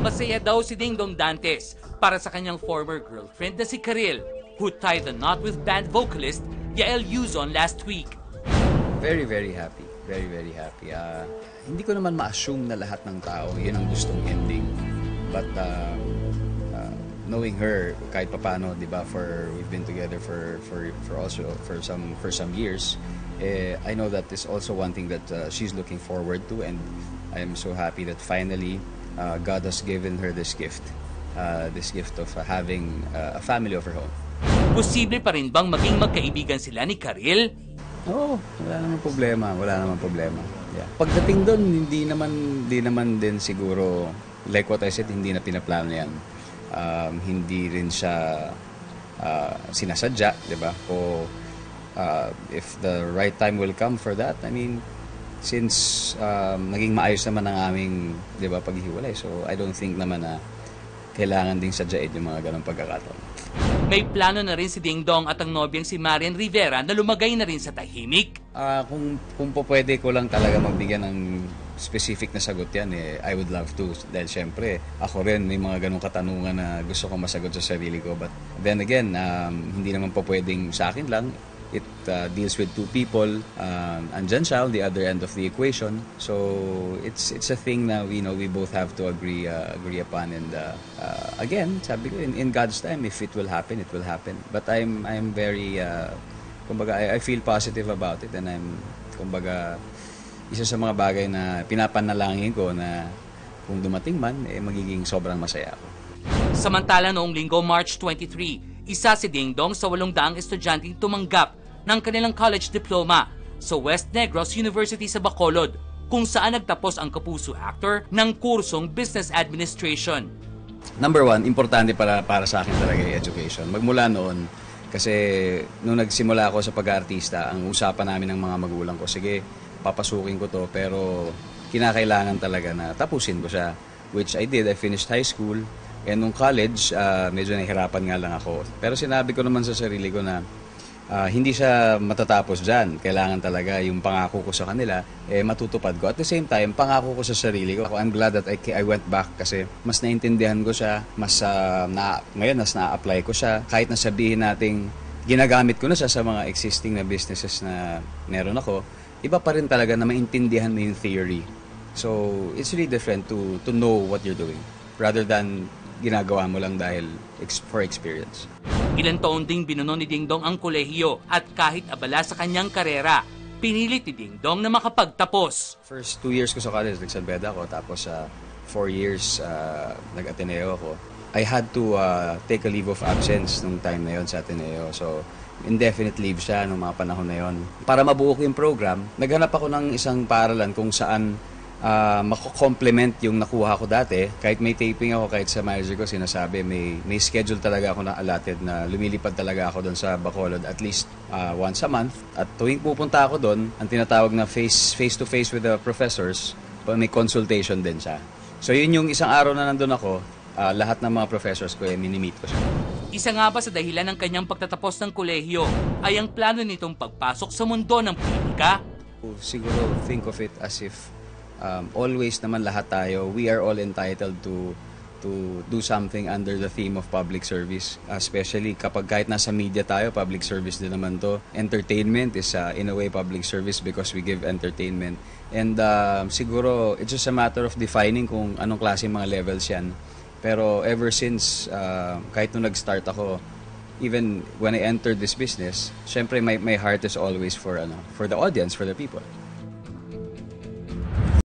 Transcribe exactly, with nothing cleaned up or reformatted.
Masaya daw si Dingdong Dantes para sa kanyang former girlfriend na si Karil, who tied the knot with band vocalist Yael Yuzon last week. Very, very happy. Very, very happy. Uh, hindi ko naman ma-assume na lahat ng tao yun ang gustong ending. But uh, uh, knowing her kahit papaano, 'di ba, for we've been together for for for also for some for some years. Eh, I know that is also one thing that uh, she's looking forward to, and I am so happy that finally uh, God has given her this gift. Uh, this gift of uh, having uh, a family of her own. Posible pa rin bang maging magkaibigan sila ni Karil? Oo, oh, wala namang problema, wala namang problema. Yeah. Pagdating doon, hindi naman, hindi naman din siguro, like what I said, hindi na pinaplano yan. Um, hindi rin siya uh, sinasadya, di ba? O uh, if the right time will come for that, I mean, since um, naging maayos naman ang aming, di ba, paghihiwalay, so I don't think naman na kailangan ding sadyain yung mga ganong pagkakataon. May plano na rin si Dingdong at ang nobyang si Marian Rivera na lumagay na rin sa tahimik. Uh, kung, kung po pwede ko lang talaga magbigyan ng specific na sagot yan, eh, I would love to. Dahil syempre, ako rin may mga ganong katanungan na gusto kong masagot sa sarili ko. But then again, um, hindi naman po pwedeng sa akin lang. It uh, deals with two people. Um, andyan siya on the other end of the equation. So it's it's a thing na we know we both have to agree uh, agree upon. And uh, uh, again, sabi ko, in, in God's time, if it will happen, it will happen. But I'm I'm very, uh, kumbaga, I, I feel positive about it, and I'm, kumbaga, isa sa mga bagay na pinapanalangin ko na kung dumating man, eh, magiging sobrang masaya ako. Samantala noong linggo, March twenty-three, isa si Dingdong sa walong daang estudyanteng tumanggap ng kanilang college diploma sa West Negros University sa Bacolod, kung saan nagtapos ang kapuso actor ng kursong Business Administration. Number one, importante para, para sa akin talaga yung education. Magmula noon, kasi nung nagsimula ako sa pag-aartista, ang usapan namin ng mga magulang ko, sige, papasukin ko to, pero kinakailangan talaga na tapusin ko siya. Which I did. I finished high school. And nung college, uh, medyo nahihirapan nga lang ako. Pero sinabi ko naman sa sarili ko na uh, hindi siya matatapos dyan. Kailangan talaga yung pangako ko sa kanila, eh, matutupad ko. At the same time, pangako ko sa sarili ko. I'm glad that I, I went back kasi mas naintindihan ko siya. Mas uh, na, ngayon, mas na-apply ko siya. Kahit na sabihin nating ginagamit ko na siya sa mga existing na businesses na meron ako, iba pa rin talaga na maintindihan mo yung theory. So, it's really different to to know what you're doing rather than ginagawa mo lang dahil for experience. Ilang taon ding binuno ni Dingdong ang kolehiyo at kahit abala sa kanyang karera, pinilit ni Dingdong na makapagtapos. First two years ko sa college, nag-San Beda ako, tapos uh, four years uh, nag-Ateneo ako. I had to uh, take a leave of absence nung time na yon sa Ateneo. So, indefinite leave siya nung mga panahon na yon. Para mabuo ko yung program, naghanap ako ng isang paaralan kung saan Uh, mako-complement yung nakuha ko dati. Kahit may taping ako, kahit sa manager ko sinasabi, may, may schedule talaga ako na allotted na lumilipad talaga ako doon sa Bacolod at least uh, once a month. At tuwing pupunta ako doon, ang tinatawag na face, face-to-face with the professors, may consultation din siya. So yun yung isang araw na nandun ako, uh, lahat ng mga professors ko, eh, mini-meet ko siya. Isa nga ba sa dahilan ng kanyang pagtatapos ng kolehiyo ay ang plano nitong pagpasok sa mundo ng politika? Siguro think of it as if Um, always naman lahat tayo, we are all entitled to to do something under the theme of public service. Especially kapag kahit nasa media tayo, public service din naman to. Entertainment is uh, in a way public service because we give entertainment. And uh, siguro it's just a matter of defining kung anong klase mga levels yan. Pero ever since, uh, kahit nung nag-start ako, even when I entered this business, syempre my, my heart is always for, ano, for the audience, for the people.